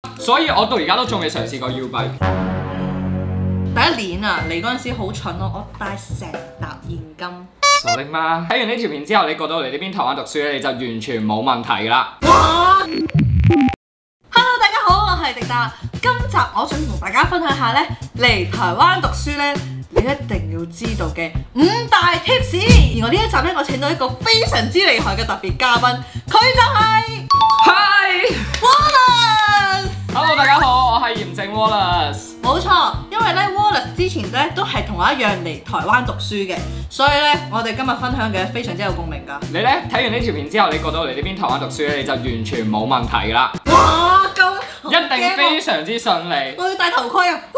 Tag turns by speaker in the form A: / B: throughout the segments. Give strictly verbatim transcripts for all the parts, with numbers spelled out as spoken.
A: 所以我到而家都仲未嘗試過 U bike。
B: 第一年啊，嚟嗰陣時好蠢咯，我帶成沓現金。
A: 傻的嗎？睇完呢條片之後，你過到嚟呢邊台灣讀書咧，你就完全冇問題㗎啦。
B: 哇 ！Hello， 大家好，我係迪達。今集我想同大家分享下咧，嚟台灣讀書咧，你一定要知道嘅五大 tips。而我呢一集咧，我請到一個非常之厲害嘅特別嘉賓，佢就係
A: Hi
B: Wallace。
A: Hello， 大家好，我係嚴正 Wallace。
B: 冇錯，因為咧 Wallace 之前咧都係同我一樣嚟台灣讀書嘅，所以咧我哋今日分享嘅非常之有共鳴㗎。
A: 你咧睇完呢條片之後，你過到嚟呢邊台灣讀書咧，你就完全冇問題㗎啦。
B: 哇，咁
A: 一定非常之順利。
B: 我要戴頭盔啊！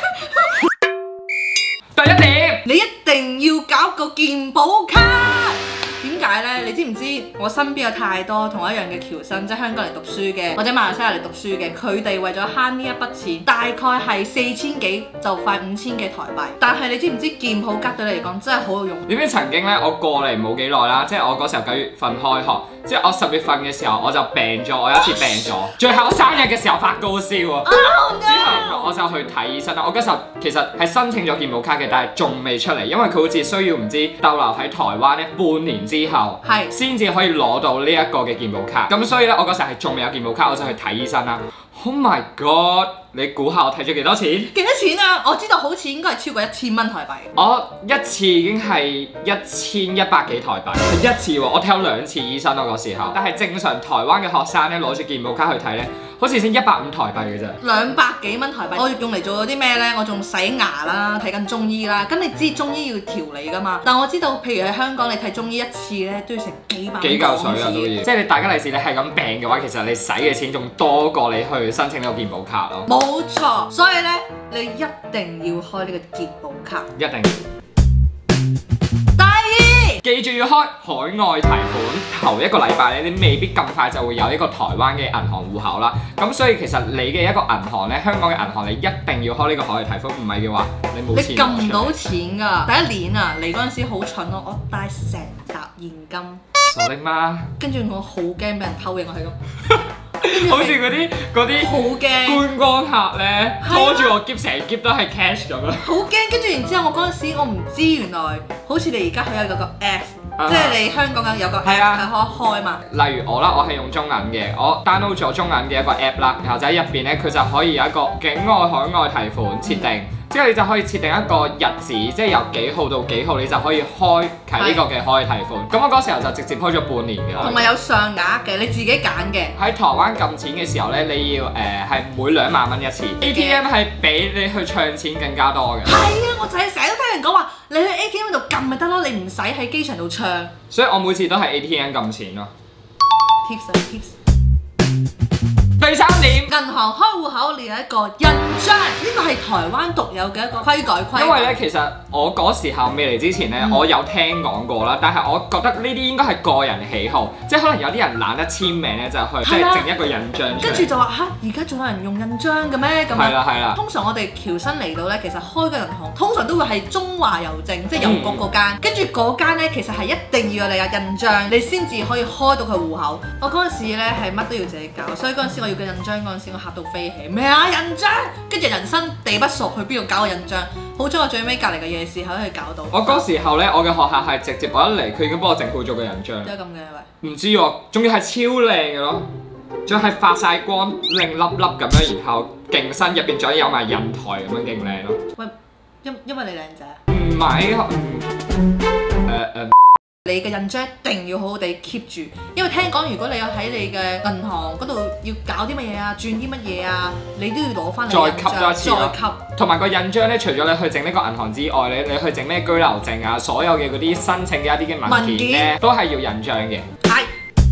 A: 第一點，
B: 你一定要搞個健保卡。點解呢？你知唔知我身邊有太多同我一樣嘅僑生，即係香港嚟讀書嘅，或者馬來西亞嚟讀書嘅，佢哋為咗慳呢一筆錢，大概係四千幾就快五千嘅台幣。但係你知唔知健保卡對你嚟講真係好有用？
A: 點解曾經咧我過嚟冇幾耐啦，即係我嗰時候九月份開學，即係我十月份嘅時候我就病咗，我有一次病咗，最後我生日嘅時候發高燒啊，
B: oh, no.
A: 之後我就去睇醫生啦。我嗰時候其實係申請咗健保卡嘅，但係仲未出嚟，因為佢好似需要唔知逗留喺台灣咧半年之後，係先至可以攞到呢一個嘅健保卡。咁所以咧，我嗰時候係仲未有健保卡，我就去睇醫生啦。Oh my god！你估下我睇咗幾多錢？
B: 幾多錢啊？我知道好似應該係超過一千蚊台幣。
A: 我一次已經係一千一百幾台幣，係一次喎。我睇咗兩次醫生咯嗰時候。但係正常台灣嘅學生咧攞住健保卡去睇咧，好似先一百五台幣嘅啫。
B: 兩百幾蚊台幣。我用嚟做咗啲咩咧？我仲洗牙啦，睇緊中醫啦。咁你知中醫要調理㗎嘛？但我知道，譬如喺香港你睇中醫一次咧都要成幾百
A: 幾嚿水啊都要。即係你大吉利是你係咁病嘅話，其實你使嘅錢仲多過你去申請呢個健保卡咯。
B: 冇錯，所以咧你一定要開呢個健保卡。
A: 一定。
B: 第二，
A: 記住要開海外提款，頭一個禮拜咧，你未必咁快就會有一個台灣嘅銀行戶口啦。咁所以其實你嘅一個銀行咧，香港嘅銀行你一定要開呢個海外提款，唔係嘅話你冇錢。
B: 你撳唔到錢㗎。第一年啊嚟嗰陣時好蠢咯，我帶成沓現金。
A: 傻的嗎？
B: 跟住我好驚俾人偷嘅，我係咁。
A: 好似嗰啲嗰啲
B: 好驚
A: 觀光客咧，拖住我篋成篋都係 cash 咁樣。
B: 好驚！跟住然之後，我嗰陣時我唔知原來好似你而家佢有嗰個 app， 即係你香港有有個 app 係可以開嘛。
A: 例如我啦，我係用中銀嘅，我 download 咗中銀嘅一個 app 啦，然後就喺入邊咧，佢就可以有一個境外海外提款設定。嗯，之後你就可以設定一個日子，即係由幾號到幾號，你就可以開啟呢個嘅開提款。咁我嗰時候就直接開咗半年㗎啦。同
B: 埋有上額嘅，你自己揀嘅。喺
A: 台灣撳錢嘅時候咧，你要誒係、呃、每兩萬蚊一次。A T M 係比你去唱錢更加多嘅。係
B: 啊，我就係成日都聽人講話，你去 A T M 度撳咪得咯，你唔使喺機場度唱。
A: 所以我每次都係 A T M 撳錢咯。
B: Tips 啊 tips。
A: 第三點，
B: 銀行開戶口你有一個印章，呢個係台灣獨有嘅一個規改規。
A: 因為咧，其實我嗰時候未嚟之前咧，嗯、我有聽講過啦，但係我覺得呢啲應該係個人喜好，即係可能有啲人懶得簽名咧，就去即係整一個印章。跟住
B: 就話吓，而家仲有人用印章嘅咩？咁
A: 係啦係啦。
B: 通常我哋僑生嚟到咧，其實開嘅銀行通常都會係中華郵政，即係郵局嗰間。跟住嗰間咧，其實係一定要有你嘅印章，你先至可以開到佢戶口。我嗰陣時咧係乜都要自己搞，所以嗰陣時我要嘅印章嗰陣時我嚇到飛起。咩啊印章？跟住人生地不熟，去邊度搞個印章？好彩我最尾隔離嘅夜市可以搞到。我嗰時候咧，我嘅學校係直接我一嚟，佢已經幫我整好咗個印章。有咁嘅喂？唔知喎，仲要係超靚嘅咯，仲係發晒光，靚粒粒咁樣，然後勁新，入邊仲有埋印台咁樣，勁靚咯。喂，因因為你靚仔啊？唔係，誒誒。你嘅印章一定要好好地 keep 住，因為聽講如果你有喺你嘅銀行嗰度要搞啲乜嘢啊，轉啲乜嘢啊，你都要攞翻你嘅印章再吸多一次，再吸。同埋個印章咧，除咗你去整呢個銀行之外，你你去整咩居留證啊，所有嘅嗰啲申請嘅一啲嘅文件咧，都係要印章嘅。係。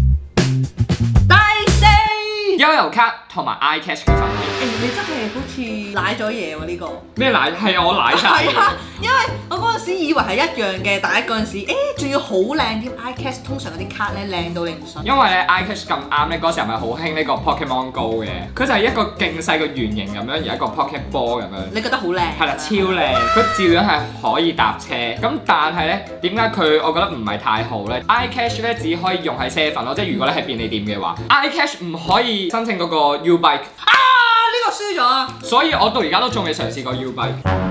B: 第四，悠遊卡同埋 iCash 嘅分別。誒，你真係好似舐咗嘢喎呢個。咩舐？係我舐晒。係啊，因為我嗰陣時以為係一樣嘅，但係嗰陣時，誒仲要好靚添 iCash 通常嗰啲卡咧靚到你唔信。因為咧 iCash 咁啱咧，嗰時候咪好興呢個 Pokemon Go 嘅，佢就係一個勁細個圓形咁樣，而一個 Pokeball 咁樣。你覺得好靚？係啦，超靚。佢照樣係可以搭車，咁但係咧點解佢我覺得唔係太好咧 ？iCash 咧只可以用喺 seven咯，即係如果你係便利店嘅話 ，iCash 唔可以申請嗰個 U bike。啊我輸咗啊！
A: 所以我到而家都仲未嘗試過 U 幣。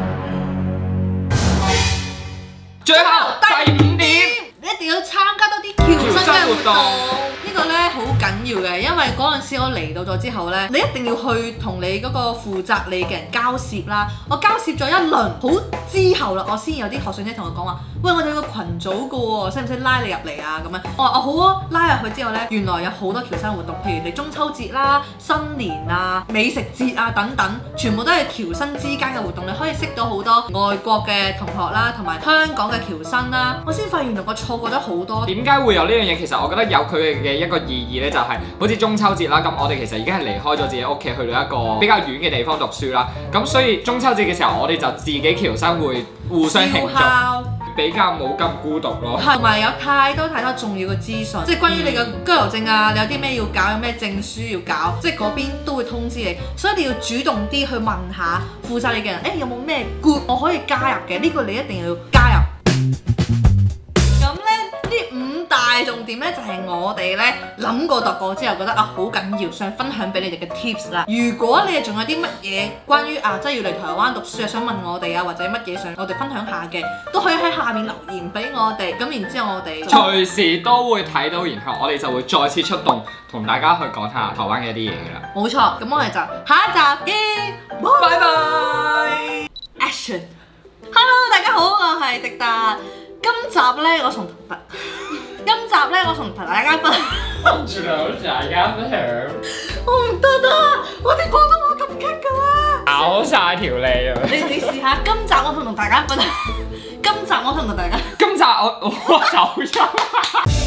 A: 最後第五點，
B: 你一定要參加多啲僑生嘅活動。呢個咧好緊要嘅，因為嗰陣時我嚟到咗之後咧，你一定要去同你嗰個負責你嘅人交涉啦。我交涉咗一輪，好之後啦，我先有啲學長姐同我講話，喂，我哋有個群組嘅喎，使唔使拉你入嚟啊？咁樣，我話哦好啊，拉入去之後咧，原來有好多僑生活動，譬如你中秋節啦、新年啊、美食節啊等等，全部都係僑生之間嘅活動，你可以識到好多外國嘅同學啦，同埋香港嘅僑生啦。我先發現原來我錯過咗好多。
A: 點解會有呢樣嘢？其實我覺得有佢嘅一個意義咧，就係好似中秋節啦。咁我哋其實已經係離開咗自己屋企，去到一個比較遠嘅地方讀書啦。咁所以中秋節嘅時候，我哋就自己僑生會互相慶祝，比較冇咁孤獨咯。
B: 同埋有太多太多重要嘅資訊，即係關於你嘅居留證啊，你有啲咩要搞，有咩證書要搞，即係嗰邊都會通知你。所以你要主動啲去問下負責你嘅人，誒、欸、有冇咩 group 我可以加入嘅？呢、這個你一定要加入。咁咧呢五大重點咧就係、是、我哋咧諗過度過之後覺得啊好緊要，想分享俾你哋嘅 tips 啦。如果你哋仲有啲乜嘢關於啊即係要嚟台灣讀書啊，想問我哋啊，或者乜嘢想我哋分享下嘅，都可以喺下面留言俾我哋。咁然之後我哋
A: 隨時都會睇到，然後我哋就會再次出動，同大家去講下台灣嘅一啲嘢㗎啦。
B: 冇錯，咁我哋就下一集見，
A: 拜拜。
B: Action！Hello， 大家好，我係迪達。今集咧，我同今集咧，我同大家分享。
A: 住兩大家分享。
B: 我唔得啊！我啲普通話咁棘㗎啦，
A: 咬晒條脷啊！
B: 你你試下，今集我同同大家分享。今集我同同大家。
A: 今集我我走咗。